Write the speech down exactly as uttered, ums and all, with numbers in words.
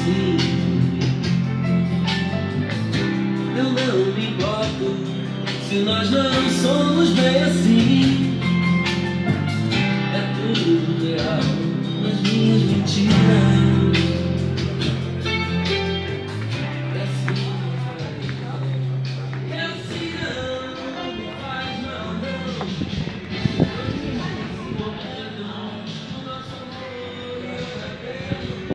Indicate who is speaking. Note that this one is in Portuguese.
Speaker 1: assim. Eu não me importo se nós não somos bem assim. É tudo real nas minhas mentiras.